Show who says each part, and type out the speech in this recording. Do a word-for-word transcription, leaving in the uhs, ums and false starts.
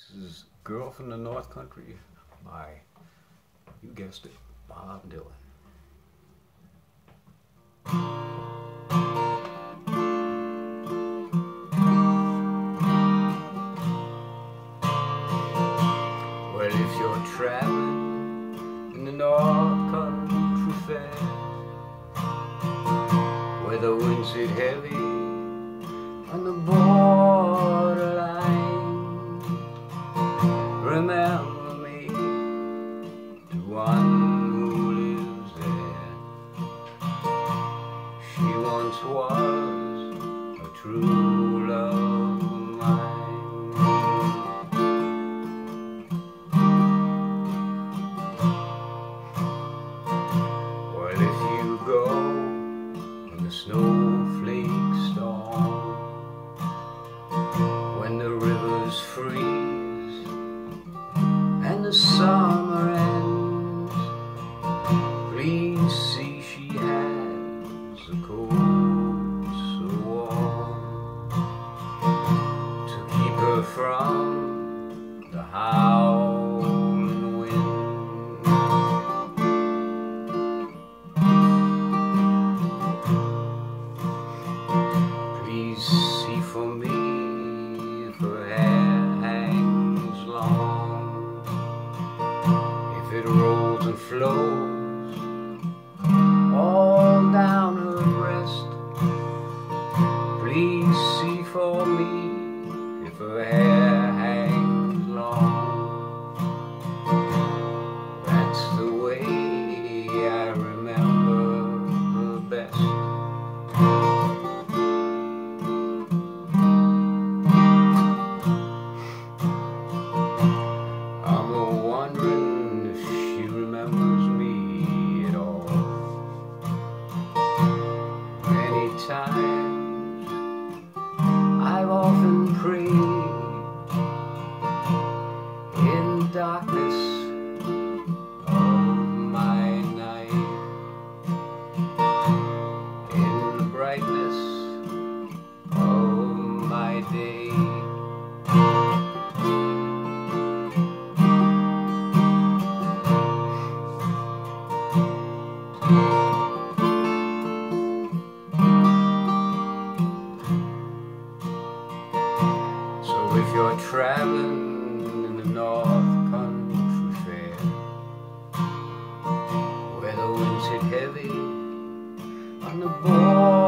Speaker 1: This is Girl from the North Country by, you guessed it, Bob Dylan. Well, if you're traveling in the North Country Fair, where the winds hit heavy on the borderline, remember me, the one who lives there. She once was a true love of mine. Well, if you go when the snowflakes storm, when the rivers freeze and the summer ends, please see she has a coat so warm to keep her from the howling wind. Please see for me if her hair hangs long, if it rolls and flows all down her breast. Please see for me if her hair hangs long. That's the way I remember her best. I'm a wondering if she remembers me at all. Many times I've often prayed in the darkness of my night, in the brightness of my day. So if you're traveling in the North Country Fair, where the winds hit heavy on the border